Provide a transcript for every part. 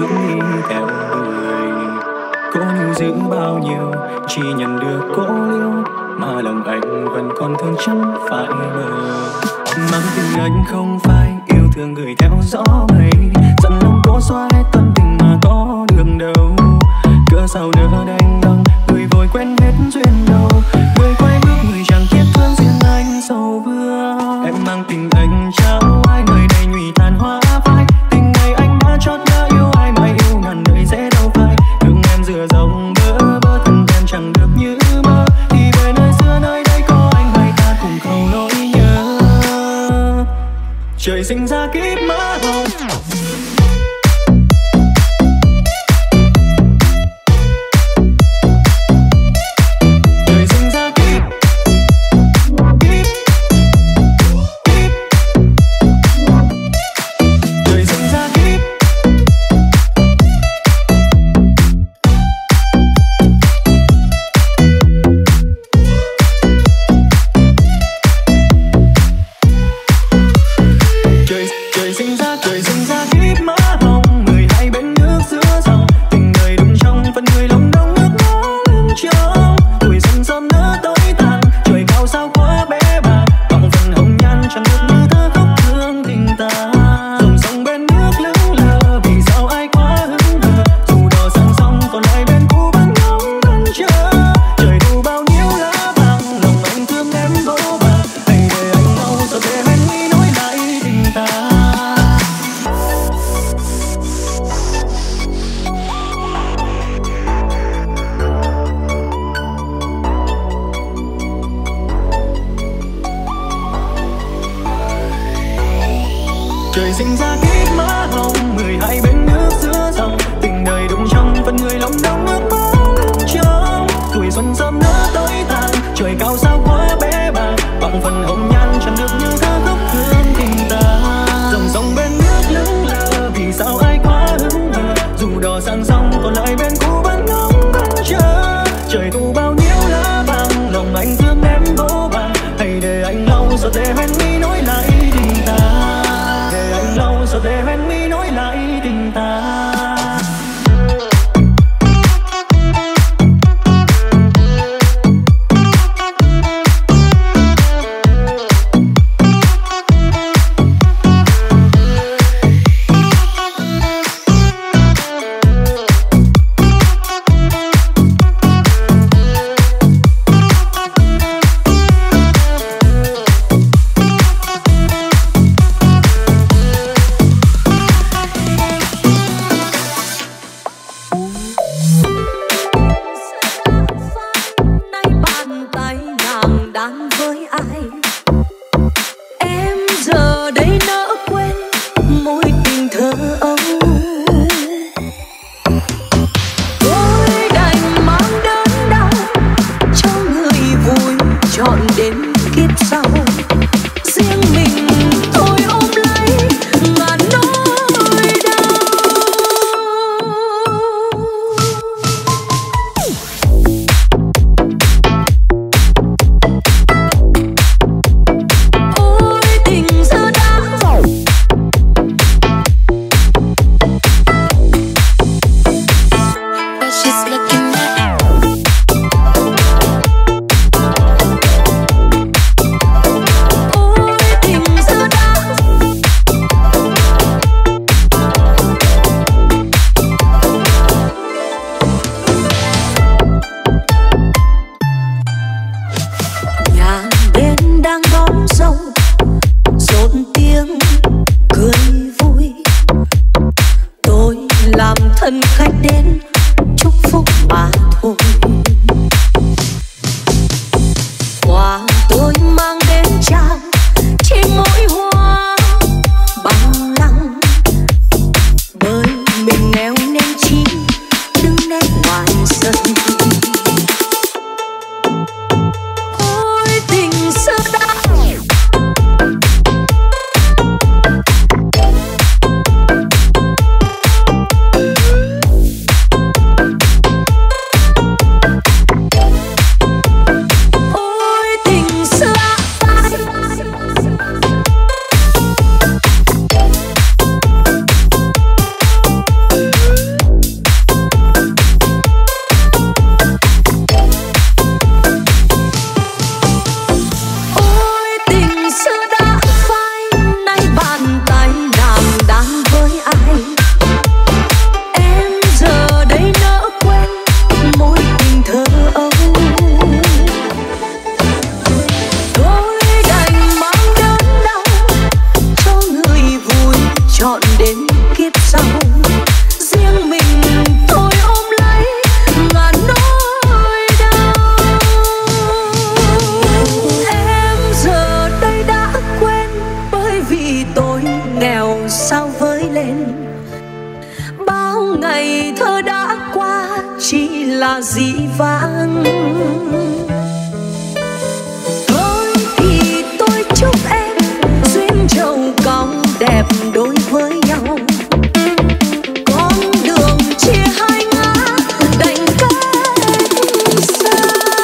đi theo người. Cố níu giữ bao nhiêu chỉ nhận được cố liêu, mà lòng anh vẫn còn thương chẳng phải mơ. Mang tình anh không phải yêu thương người theo gió mây, dặn lòng cố xóa hết tâm tình mà có đường đâu. Cớ sao nỡ đành lòng người vội quên hết duyên đầu, người quay bước người chẳng tiếc thương riêng anh sầu vương. Em mang tình anh trao ai nơi đây nhụy tàn hoa phai, tình này anh đã chót nhớ yêu ai mà yêu ngàn đời dễ đâu phai. Thương em dừa dòng bơ vơ thân em chẳng được như mơ, thì về nơi xưa nơi đây có anh hay ta cùng cầu nỗi nhớ. Trời sinh ra kiếp mơ hồng. Trời sinh ra kiếp má hồng, 12 bên nước giữa dòng, tình đời đụng trong phần người lòng đông ước mơ lưng trông. Tuổi xuân sớm nỡ tối tàn, trời cao sao quá bé bàng, bằng phần hồng nhan chẳng được như ca khúc thương tình ta. Dòng sông bên nước lững lờ, vì sao ai quá hững hờ, dù đò sang sông còn lại bên cũ vẫn ngóng vẫn chờ. Trời thu bao nhiêu lá vàng, lòng anh thương em vô vàng, hãy để anh lau giọt để hoen mi nối lại tình ta. Lâu rồi để hoen mi nối lại tình ta. ngày thơ đã qua chỉ là dĩ vãng. Thôi thì tôi chúc em duyên trầu cong đẹp đối với nhau. Con đường chia hai ngã đành cách xa.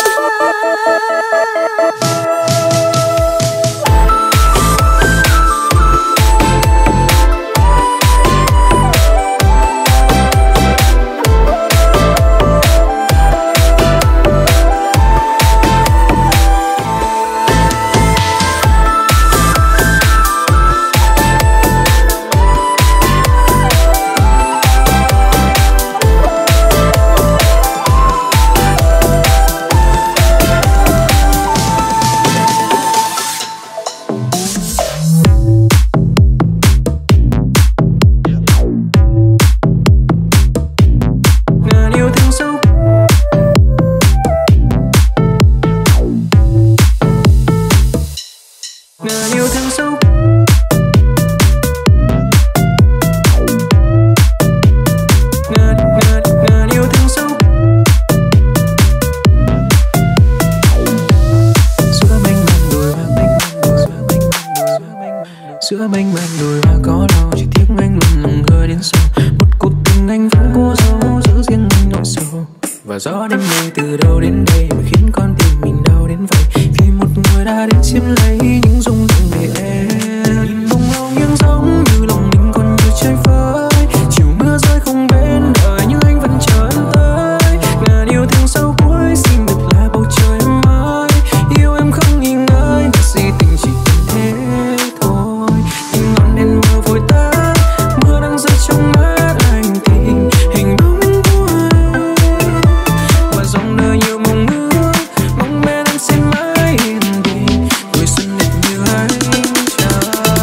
Giữa mênh mang đôi hoa có đâu, chỉ tiếc anh luôn lòng hơi đến sâu. Một cuộc tình anh vẫn cố giấu, giữ riêng anh nỗi sầu. Và gió đêm nay từ đâu đến đây mà khiến con tim mình đau đến vậy. Vì một người đã đến chiếm lấy những rung động về em. Nhìn bông hồng nhưng giống như lòng mình còn nhiều chơi vơi. Chiều mưa rơi không bên đời nhưng anh vẫn chờ em tới. Ngàn yêu thương sau cuối xin được là bầu trời em ơi. Yêu em không nghi ngơi, và si tình chỉ cần thế thôi. Những ngọn đèn mờ vội tắt, mưa đang rơi trong mắt anh thì hình bóng của em. Và dòng đời nhiều mong ước, mong men em sẽ mãi yên bình. Tuổi xuân đẹp như anh chờ.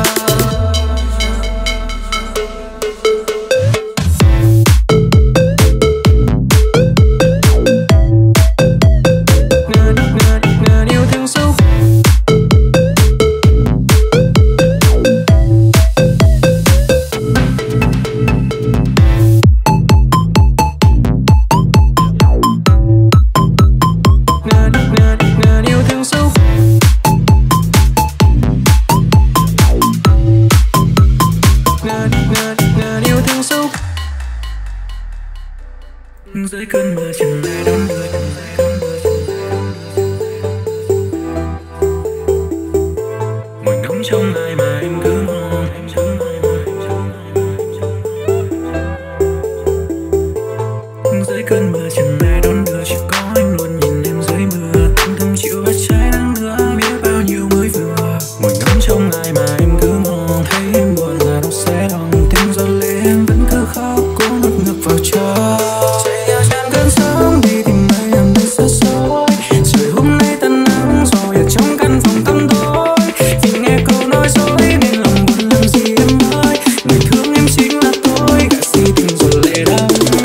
Ngàn yêu thương sâu. Ngàn yêu thương sâu. Ngàn yêu thương sâu. Dưới cơn mưa chẳng ai đón người. Ngồi ngóng trong ai mà em cứ mong. Dưới cơn mưa chẳng ai đón đưa, chỉ có anh luôn nhìn em dưới mưa. Anh không chịu bắt trái nắng nữa, biết bao nhiêu mới vừa. Ngồi ngắm trong ai mà em cứ mong. Thấy em buồn là nó sẽ lòng. Tiếng gió lên vẫn cứ khóc, cố nuốt ngược vào trong. Chạy theo trên cơn sóng đi tìm ai em nơi xa xôi. Trời hôm nay tan nắng rồi ở trong căn phòng tăm tối. Vì nghe câu nói dối nên lòng buồn làm gì em ơi. Người thương em chính là tôi, gạt si tình rồi lệ đắng.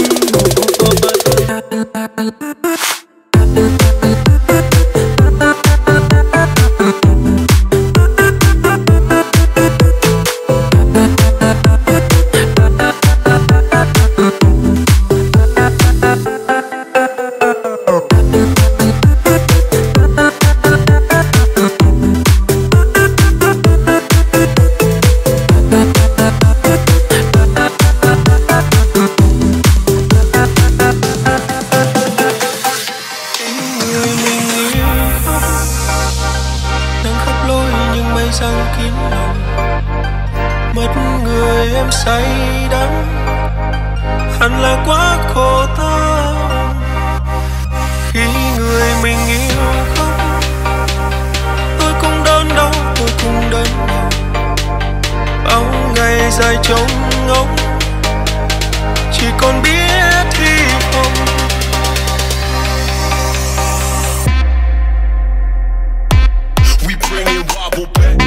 Em say đắm hẳn là quá khổ tâm khi người mình yêu khóc. Tôi cũng đớn đau, tôi cũng đớn đau. Bao ngày dài trống ngóng chỉ còn biết hy vọng. We bring it wobble back.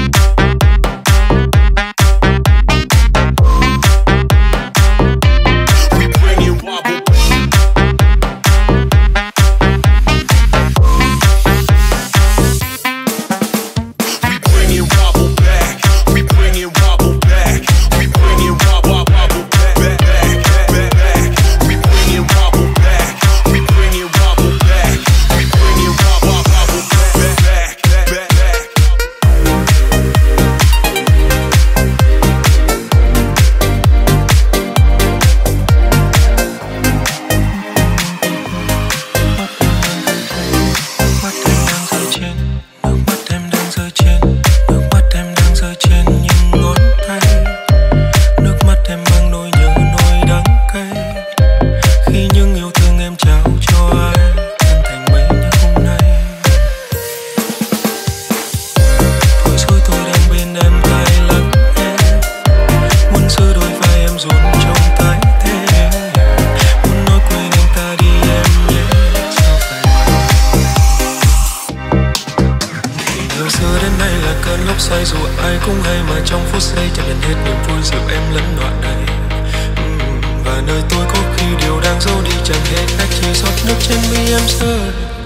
say dù ai cũng hay mà trong phút giây chấp nhận hết niềm vui dịu em lẫn đoạn đầy. Và nơi tôi có khi điều đang giấu đi chẳng hề cách chỉ giọt nước trên mi em rơi.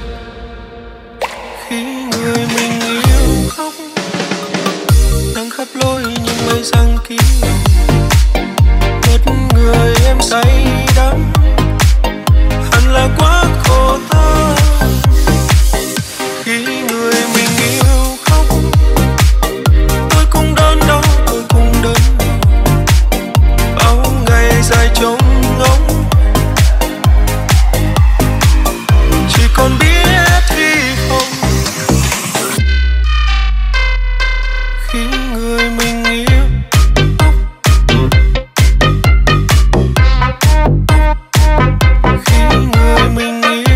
Khi người mình yêu khóc nắng khắp lối nhưng mây giăng kín mất người em say đắm hẳn là quá khổ ta. Khi người mình yêu khóc tôi cũng đớn đau tôi cũng đớn bao ngày dài trống ngóng chỉ còn biết hy vọng. Khi người mình yêu khi người mình yêu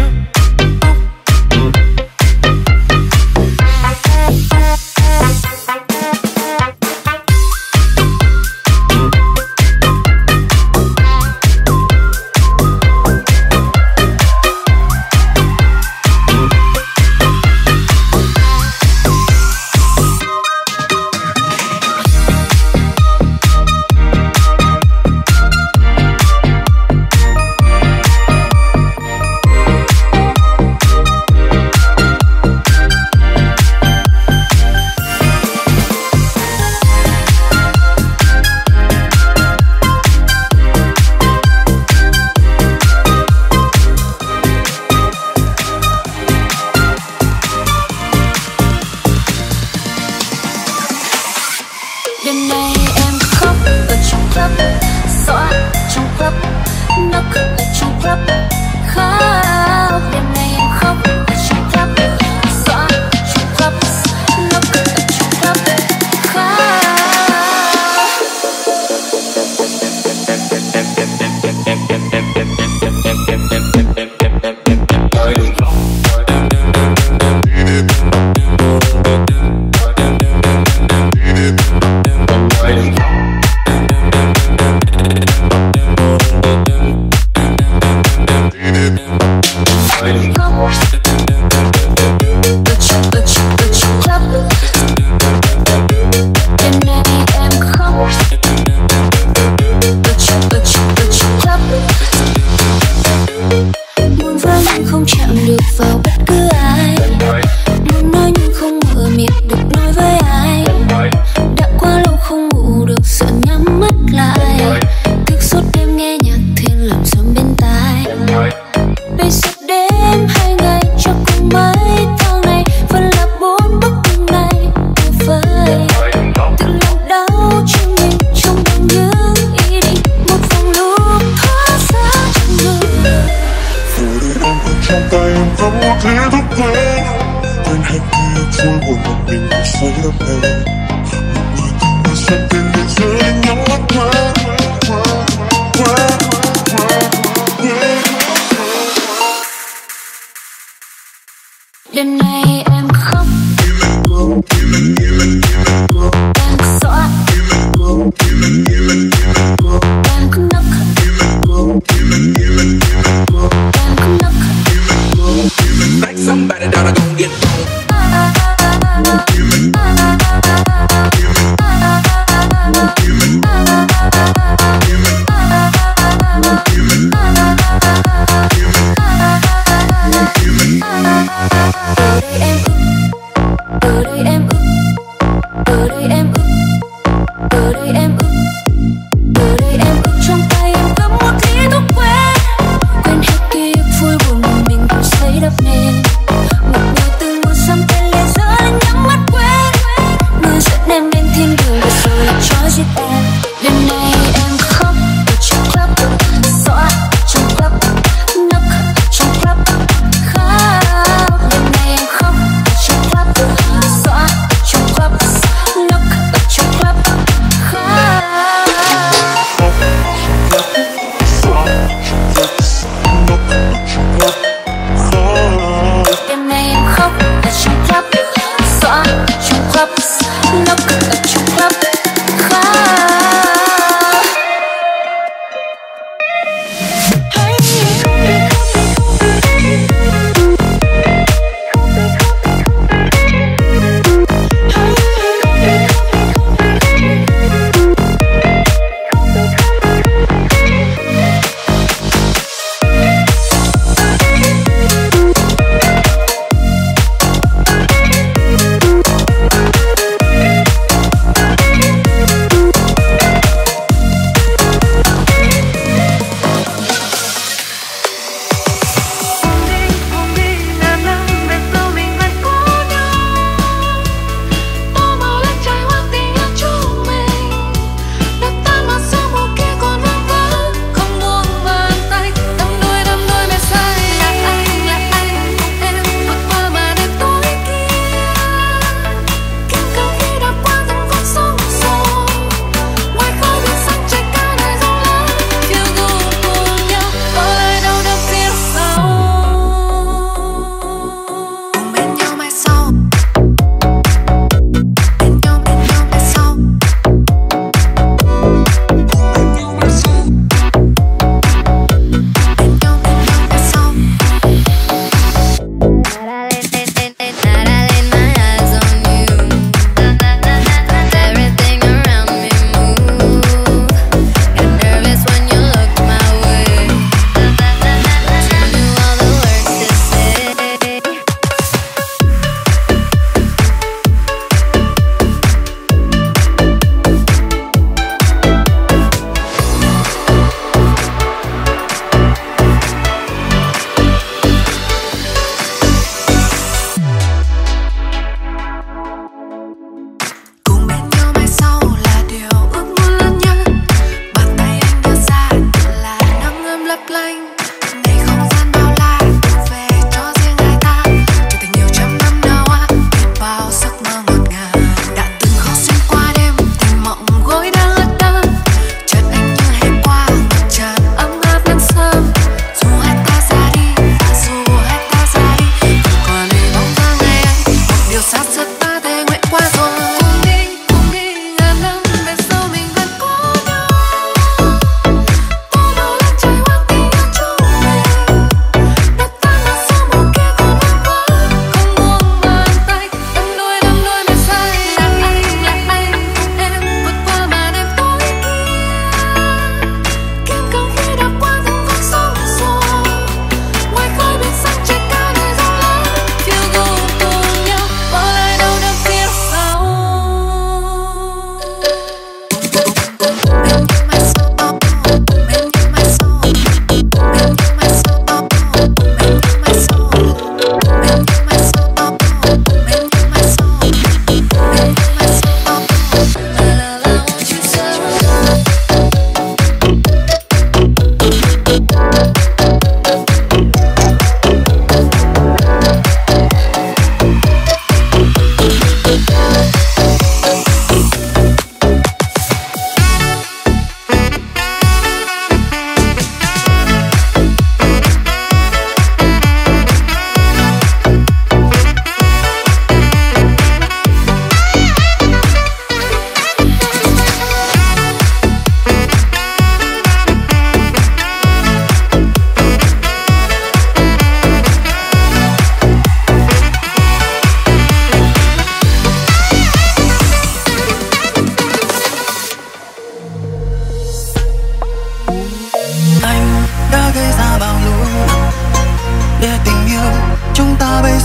đêm nay em khóc em xóa em nấc Like somebody that I gon' get quên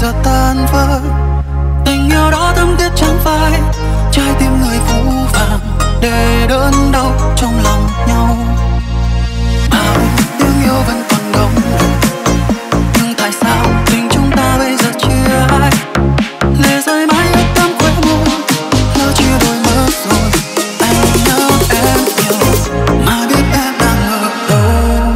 giờ tan vỡ. Tình yêu đó thấm thiết chẳng phải trái tim người phũ phàng để đớn đau trong lòng nhau. Bao tiếng yêu vẫn còn đong nhưng tại sao tình chúng ta bây giờ chia ai? Lệ rơi mãi ướt đẫm khóe môi, lỡ chia đôi mất rồi. Anh nhớ em nhiều mà biết em đang ở đâu.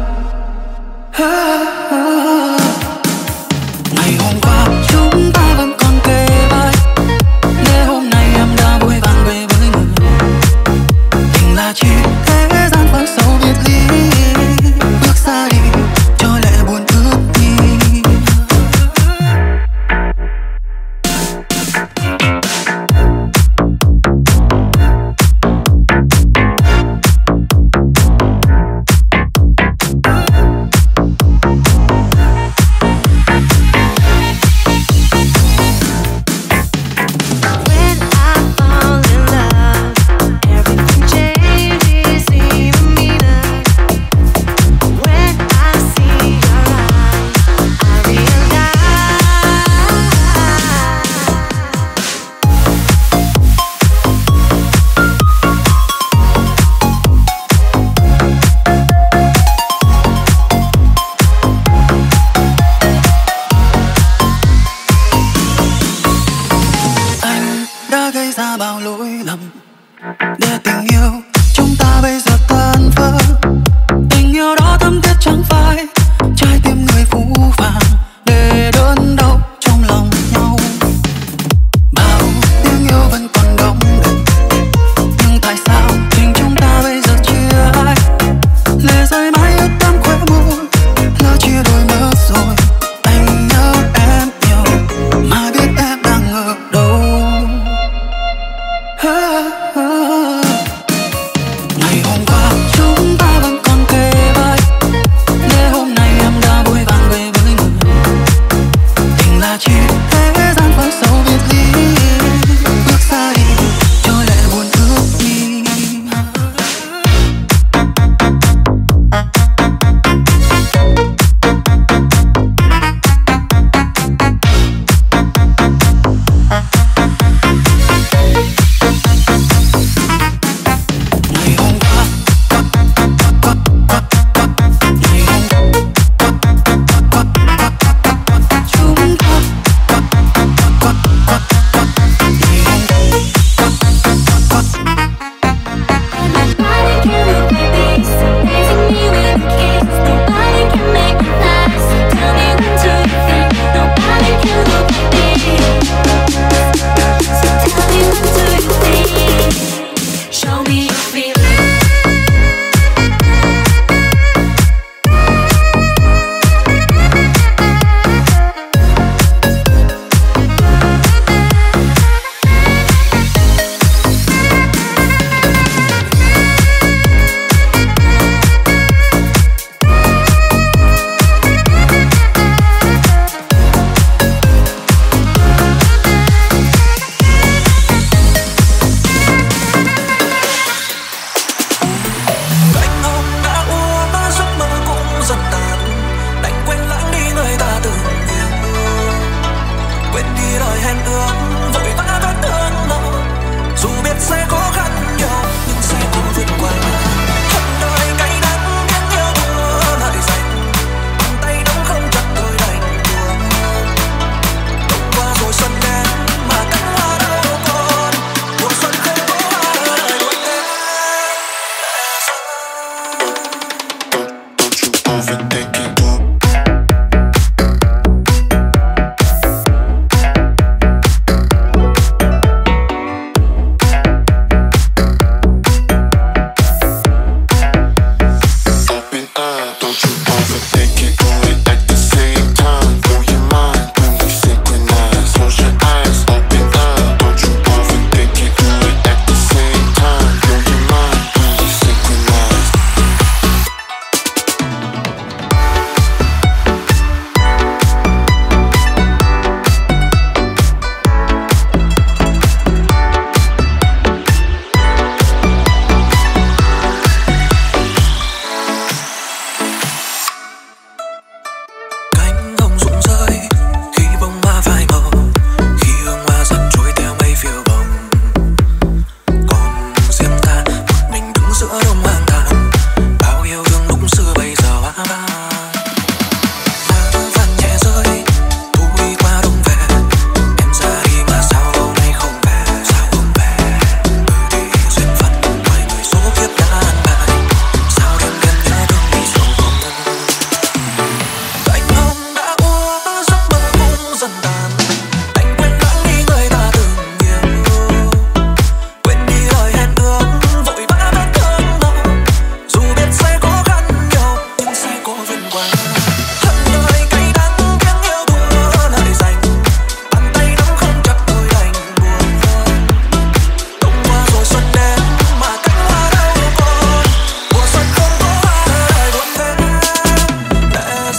Ngày hôm qua chúng ta vẫn còn kề vai, để hôm nay em đã vội vàng về với người. Tình là chỉ thế gian vẫn sâu biệt ly, bước xa đi cho lệ buồn ướt đi. When I fall in love, everything changes even meaner. When I see your eyes, I realize. Anh đã gây ra bao lỗi lầm để tình yêu chúng ta bây giờ tan vỡ. Tình yêu đó thấm thiết chẳng phải trái tim người phũ phàng để đớn đau trong lòng nhau. Bao tiếng yêu vẫn còn đong đầy nhưng tại sao tình chúng ta bây giờ chia ai? Lệ rơi mãi ướt đẫm khóe môi, lỡ chia đôi mất rồi. Anh nhớ em nhiều mà biết em đang ở đâu. Ngày hôm qua chúng ta vẫn còn kề vai, để hôm nay em đã vội vàng về với người. Tình là chỉ thế gian vẫn sâu biệt ly, bước xa đi cho lệ buồn ướt đi. Ngày hôm qua chúng ta Nobody can look like this, amazing me with a kiss. Nobody can make me last. Tell me when do you think? Nobody can look like this. So tell me when do you think? Show me your feelings. Anh hôm đã uống mà giấc mơ cũng dần tàn, đành quên lãng đi người ta từng yêu. Quên đi lời hẹn ước, vội vã vết thương lâu. Dù biết sẽ khó khăn nhiều nhưng sẽ cố vượt qua. Hận đời cay đắng biết yêu thua lại dành, bàn tay nắm không chặt tôi đành buông. Đông qua rồi xuân đến mà cánh hoa đâu còn, mùa xuân không có hoa đời luôn đến. Don't you overthink it. Open up, don't you overthink it. Do it at the same time. Blow your mind when we synchronize. Close your eyes, open up. Don't you overthink it. Do it at the same time. Blow your mind when we synchronize.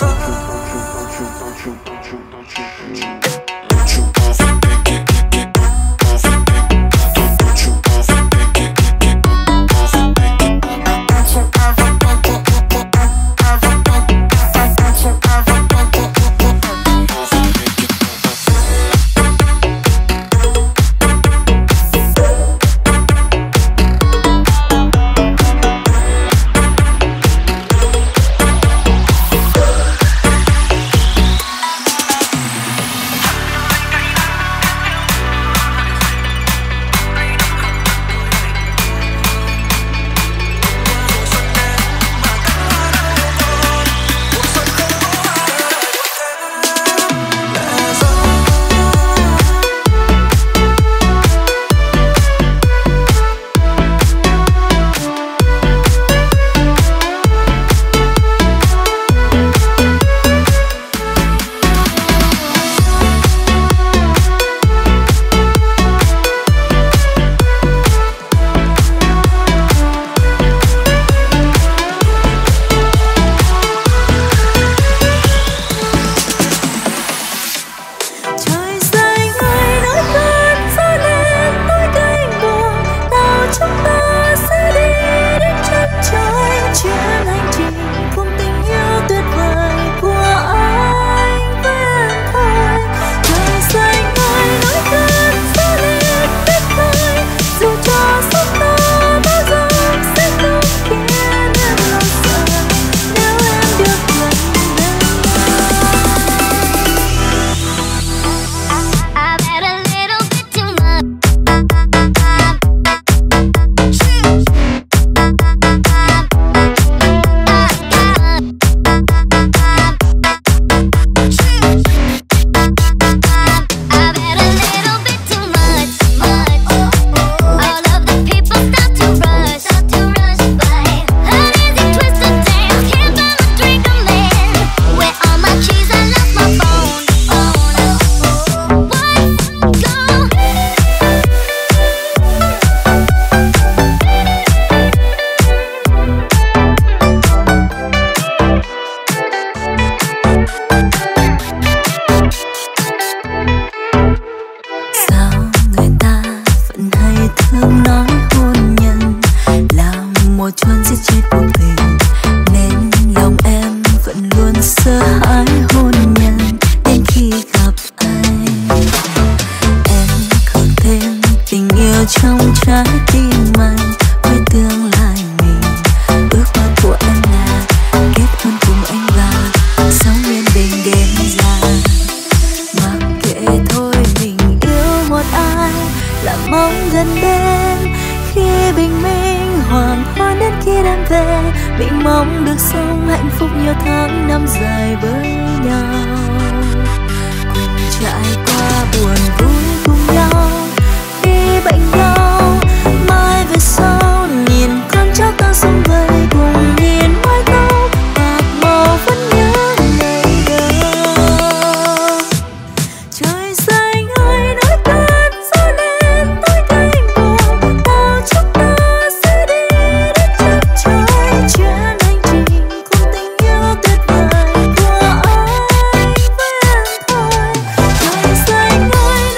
Hãy subscribe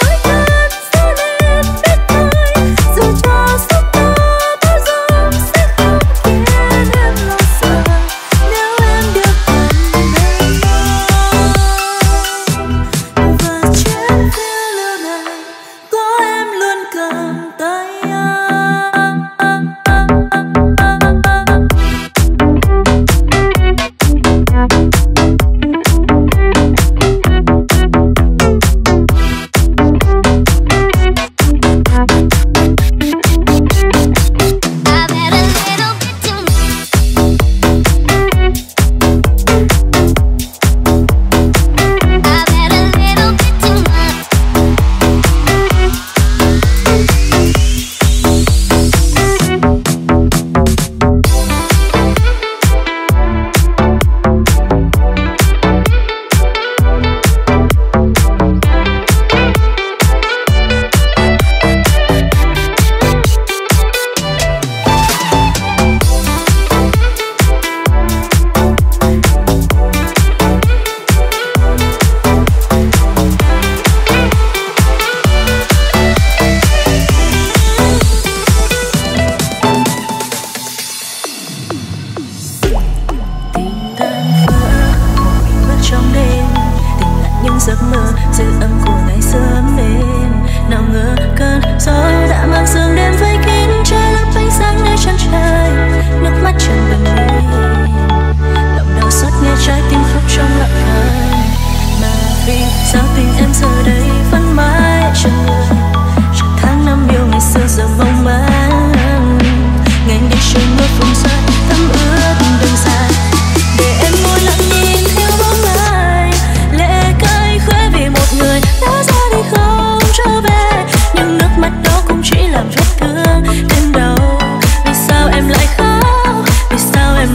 trong đêm, tỉnh lại những giấc mơ dư âm của ngày xưa ấm êm. Nào ngờ cơn gió đã mang sương đêm vây kín trái lấp ánh sáng nơi chân trời, nước mắt chẳng bần mi, lòng đau xót nghe trái tim khóc trong lặng thầm. Mà vì sao tình em giờ đây vẫn mãi chờ người, chờ tháng năm yêu ngày xưa giờ mong manh. Ngày đi trời mưa phùn rơi thấm ướt đường dài, để em ngồi lặng nhìn theo bóng ai, lệ cay khóe vì một người đã ra đi không trở về. Nhưng nước mắt đó cũng chỉ làm vết thương thêm đau. Vì sao em lại khóc, vì sao em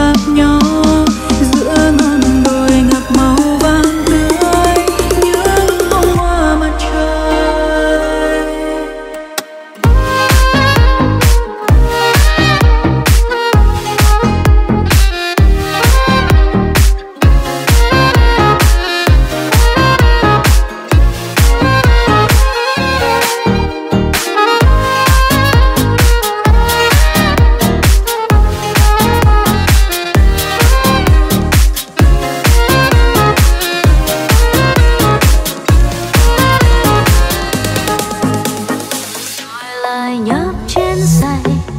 gặp nhau giữa ngọn đồi ngập màu vàng tươi những bông hoa mặt trời. Lời nhấp trên say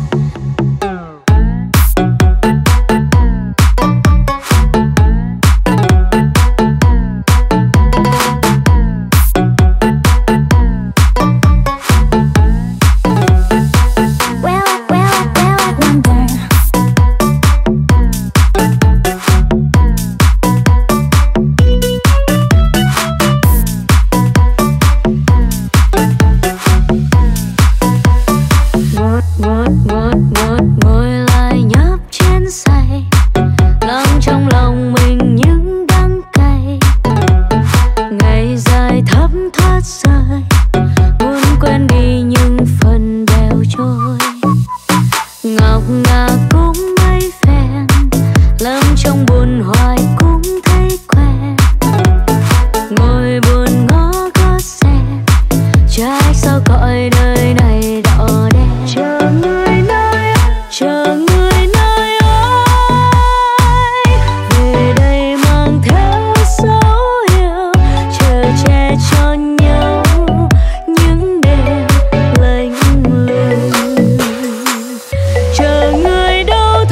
ngồi lại nhấp trên say lắng trong lòng mình những đắng cay. Ngày dài thấm thoát rơi muốn quên đi những phần bèo trôi. Ngọc ngà cũng mấy phen lắm trong buồn hoài cũng thấy quen. Ngồi buồn ngó có xem trái sao cõi đời này đỏ đen. Chờ người nơi ơi về đây mang theo dấu yêu chờ che cho nhau những đêm lạnh lùng. Chờ người đâu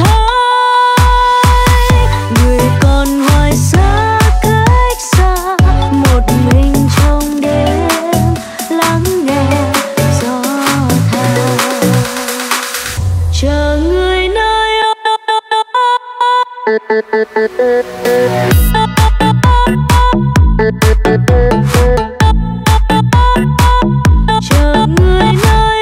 thôi người còn hoài xa cách xa một mình trong đêm lắng nghe gió than. Chờ người nơi chờ người nơi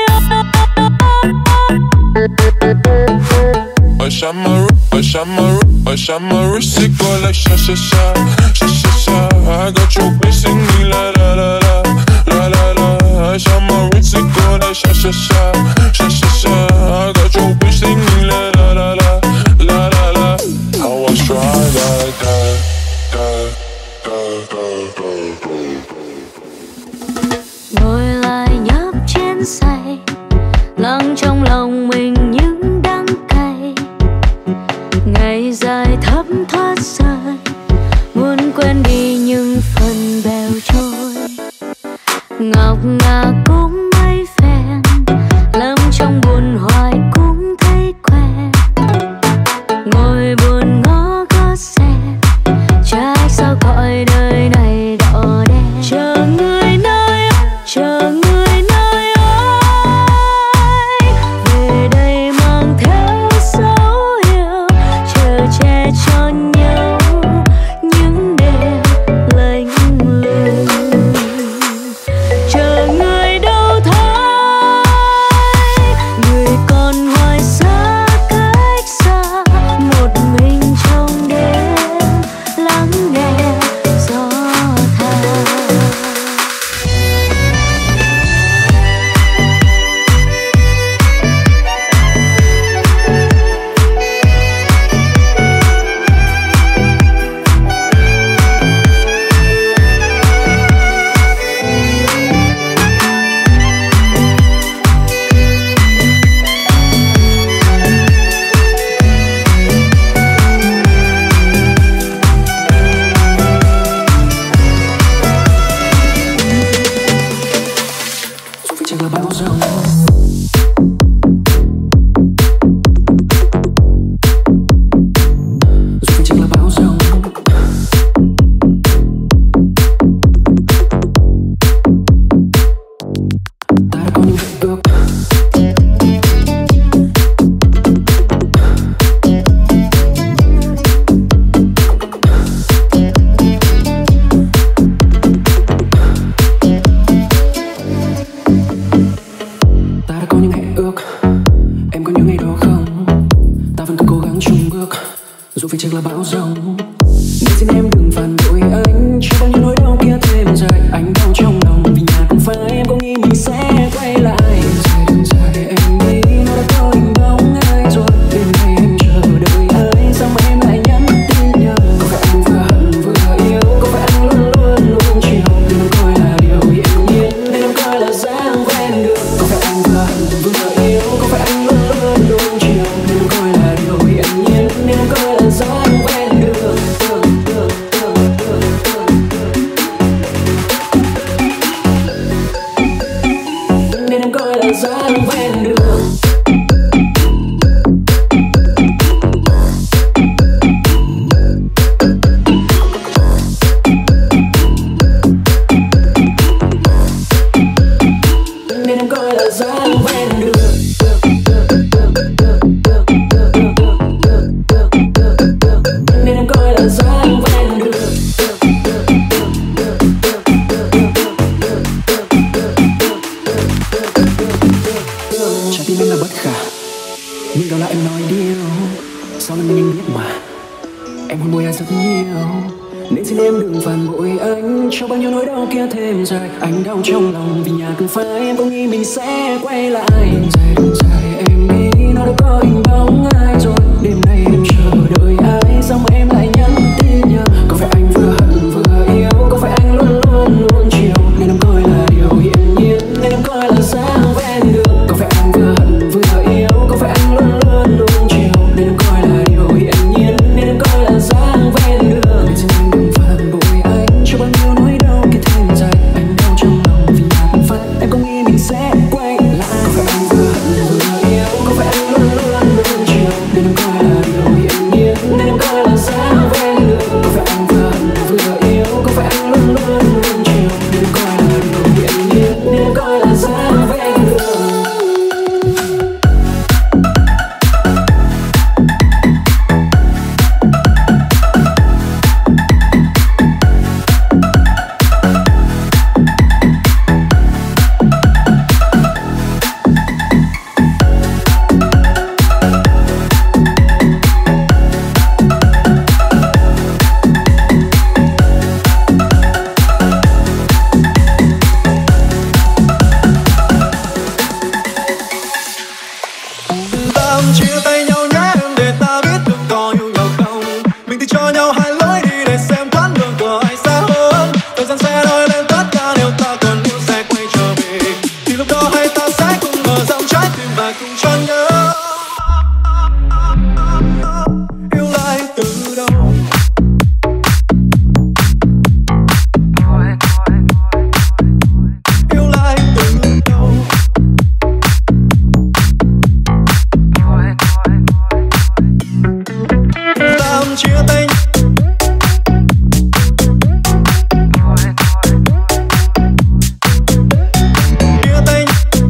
my wrist, it go like sha sha sha, sha sha sha. I got your bitch singing la la la la, la la la. I shot my wrist, it go like sha sha sha, sha sha sha. I got your bitch singing la la la la, la la la. I was try like that, that, that, that, that, that. ngồi lại nhấp trên say lắng trong lòng mình những đắng cay. Ngày dài thấm thoát rơi muốn quên đi những phần bèo trôi. Ngọc ngà cũng mấy phen lắm trong buồn hoài cũng thấy quen. Ngồi buồn ngó có xem trái sao cõi đời này đỏ đen. Chờ người nơi ơi về đây mang theo dấu yêu chờ che cho nhau những đêm lạnh lùng. Chờ người đâu thôi người còn hoài xa cách xa một mình trong đêm lắng nghe gió than. Chẳng là bao giờ dù chẳng là bao giờ ta đã có những ước. Ta đã có những hẹn ước. Em có nhớ ngày đó không? Ta vẫn cứ cố gắng chung bước dù phải chăng là bão giông. Nên xin em đừng phản bội anh, cho bao nhiêu nỗi đau kia thêm dài. Anh đau trong lòng vì nhà không phải em có nghĩ mình sẽ quay lại. Đừng dài em nghĩ nó đã có hình bóng ai rồi. Đêm nay em chờ đợi ai, sao mà em lại nhắn tin nhờ. Có phải anh vừa hận vừa yêu, có phải anh luôn luôn luôn chiều. Đừng coi là điều hiển nhiên, nên em coi là dáng quen được. Có phải anh vừa hận vừa yêu, có phải anh luôn luôn luôn chiều. Nên em coi là điều hiển nhiên, nên em coi là dáng quen được. Nên em coi là dáng quen được. Nên em coi là dáng quen được. Nên em coi là dáng quen được. Trái tim em là bất khả, nhưng đâu là em nói điều. Sau lần mình biết mà em hôn môi ai rất nhiều. Nên xin em đừng phản bội anh, cho bao nhiêu nỗi đau kia thêm dài. Anh đau trong lòng vì nhà không phải em có nghĩ mình sẽ quay lại. Đừng dài em nghĩ nó đã có hình bóng ai rồi. Đêm nay em chờ đợi ai, sao mà em lại nhắn tin nhờ. Có phải anh vừa hận vừa yêu, có phải anh luôn luôn luôn chiều. Nên em coi là điều hiển nhiên, nên em coi là dáng quen được. Có phải anh vừa hận vừa yêu, có phải anh luôn luôn luôn chiều. Nên em coi là điều hiển nhiên, nên em coi là dáng quen được. Nên xin em đừng phản bội anh, cho bao nhiêu nỗi đau kia thêm dài. Anh đau trong lòng vì nhà không phải em có nghĩ mình sẽ quay lại. Có phải anh vừa hận vừa yêu, có phải anh luôn luôn luôn chiều. Nên em coi là điều hiển nhiên, nên em coi là dáng quen được. Có phải anh vừa hận vừa yêu, có phải anh luôn luôn luôn chiều. Nên em coi là điều hiển nhiên, nên em coi là dáng quen được. Ta chia tay nhau nhé em, để ta biết được có yêu nhau không. Mình thì cho nhau hai lối đi để xem thoáng đường của ai xa hơn. Thời gian sẽ nói lên tất cả, nếu ta còn yêu sẽ quay trở về. Thì lúc đó hai ta sẽ cùng mở rộng trái tim và cùng cho nhau yêu lại từ đầu. Yêu lại từ đầu. Ta chia tay chia tay.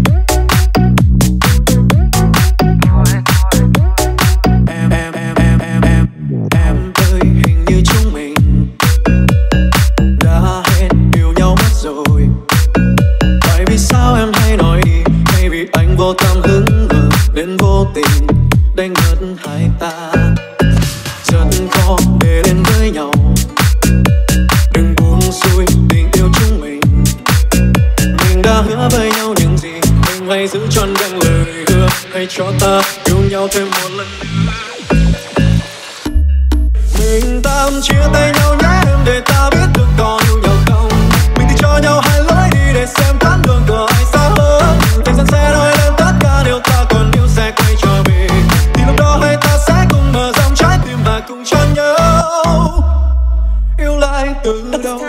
Em ơi, hình như chúng mình đã hết yêu nhau mất rồi. Tại vì sao em hay nói đi, hay vì anh vô tâm hứng hờ nên vô tình đánh mất hai ta. Rất khó để đến với nhau, đừng buông xuôi tình yêu chúng mình. Mình đã hứa với nhau những gì, mình hãy giữ trọn vẹn lời hứa. Hãy cho ta yêu nhau thêm một lần nữa. Mình ta chia tay nhau nhé em, để ta biết được có yêu nhau không. Mình thì cho nhau hai lối đi để xem thoáng đường của ai xa hơn. Thời gian sẽ nói lên tất cả, nếu ta còn yêu sẽ quay trở về. Thì lúc đó hai ta sẽ cùng mở rộng trái tim và cùng cho nhau yêu lại từ đầu.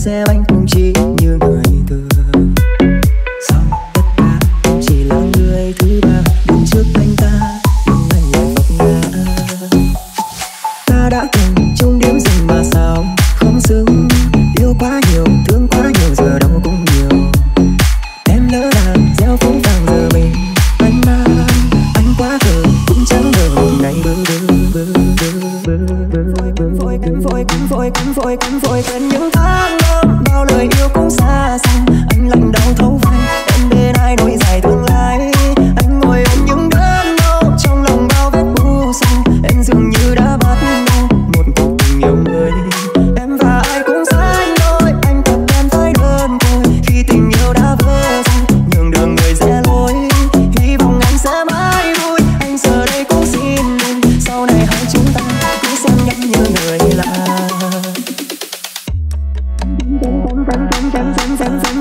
xem anh cũng chỉ như người thường. Xong tất cả chỉ là người thứ ba đứng trước anh ta, nhưng anh lại vấp ngã. Ta đã từng chung điểm dừng mà sao không xứng, yêu quá nhiều, thương quá nhiều, giờ đâu cũng nhiều. Em lỡ đàn gieo phố vàng giờ mình anh mang, anh quá khờ cũng chẳng ngờ một ngày bơ vơ cắn vội quên những tháng năm bao lời yêu cũng xa xăm. Anh lạnh đau thấu vai em bên ai đôi dài tương lai, anh ngồi ôm những đớn đau trong lòng bao vết u sầu. Em dường như đã bắt đầu một cuộc tình yêu mới, em và ai cũng sánh đôi. Anh thật quen với đơn côi khi tình yêu đã vỡ rồi, nhường đường người rẽ lối, hy vọng anh sẽ mãi vui. Anh giờ đây cũng xin đừng sau này hai chúng ta cứ xem nhắc như người lạ.